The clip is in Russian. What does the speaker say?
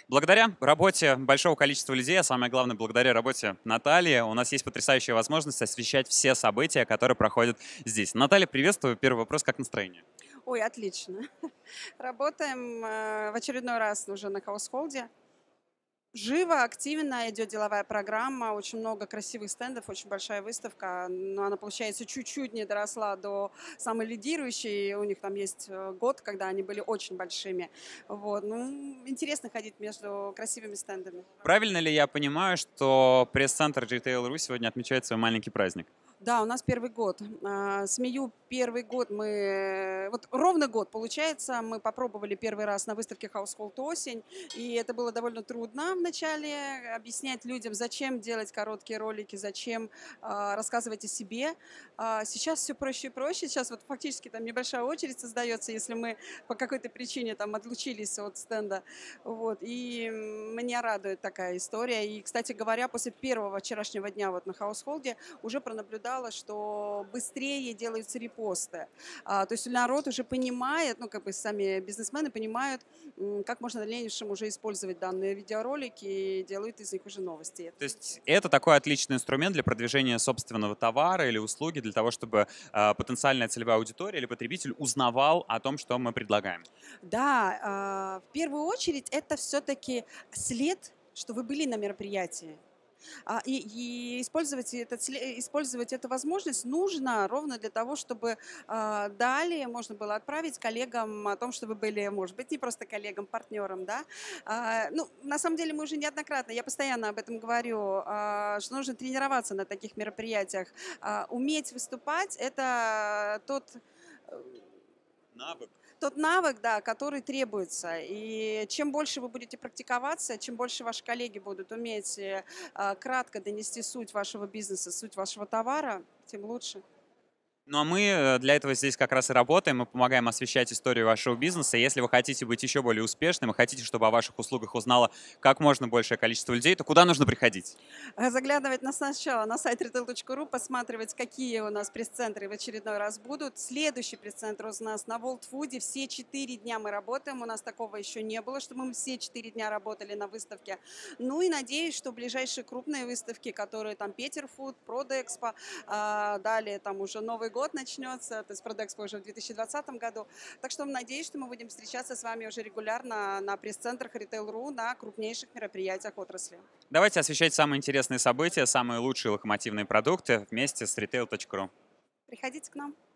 Благодаря работе большого количества людей, а самое главное, благодаря работе Натальи, у нас есть потрясающая возможность освещать все события, которые проходят здесь. Наталья, приветствую. Первый вопрос, как настроение? Ой, отлично. Работаем в очередной раз уже на хаусхолде. Живо, активно идет деловая программа, очень много красивых стендов, очень большая выставка, но она, получается, чуть-чуть не доросла до самой лидирующей. У них там есть год, когда они были очень большими. Вот. Ну, интересно ходить между красивыми стендами. Правильно ли я понимаю, что пресс-центр Retail.ru сегодня отмечает свой маленький праздник? Да, у нас первый год. Смею, первый год вот ровно год, получается, мы попробовали первый раз на выставке Household осень, и это было довольно трудно вначале объяснять людям, зачем делать короткие ролики, зачем рассказывать о себе. Сейчас все проще и проще, сейчас вот фактически там небольшая очередь создается, если мы по какой-то причине там отлучились от стенда. Вот. И меня радует такая история. И, кстати говоря, после первого вчерашнего дня вот на Хаусхолде уже пронаблюдала, что быстрее делаются репосты. То есть народ уже понимает, ну, как бы сами бизнесмены понимают, как можно в дальнейшем уже использовать данные видеоролики и делают из них уже новости. То есть это такой отличный инструмент для продвижения собственного товара или услуги, для того, чтобы потенциальная целевая аудитория или потребитель узнавал о том, что мы предлагаем. Да, в первую очередь это все-таки след, что вы были на мероприятии. И использовать эту возможность нужно ровно для того, чтобы далее можно было отправить коллегам о том, что вы были, может быть, не просто коллегам, партнером, да. Ну, на самом деле мы уже неоднократно, я постоянно об этом говорю, что нужно тренироваться на таких мероприятиях. Уметь выступать — это э, Навык. тот навык, да, который требуется. И чем больше вы будете практиковаться, чем больше ваши коллеги будут уметь кратко донести суть вашего бизнеса, суть вашего товара, тем лучше. Ну а мы для этого здесь как раз и работаем. Мы помогаем освещать историю вашего бизнеса. Если вы хотите быть еще более успешным и хотите, чтобы о ваших услугах узнало как можно большее количество людей, то куда нужно приходить? Заглядывать сначала на сайт retail.ru, посматривать, какие у нас пресс-центры в очередной раз будут. Следующий пресс-центр у нас на World Food. Все 4 дня мы работаем. У нас такого еще не было, чтобы мы все 4 дня работали на выставке. Ну и надеюсь, что ближайшие крупные выставки, которые там Петер Фуд, Продэкспо, далее там уже Новый год начнется, то есть Продэкспо уже в 2020 году. Так что надеюсь, что мы будем встречаться с вами уже регулярно на пресс-центрах Retail.ru на крупнейших мероприятиях отрасли. Давайте освещать самые интересные события, самые лучшие локомотивные продукты вместе с retail.ru. Приходите к нам.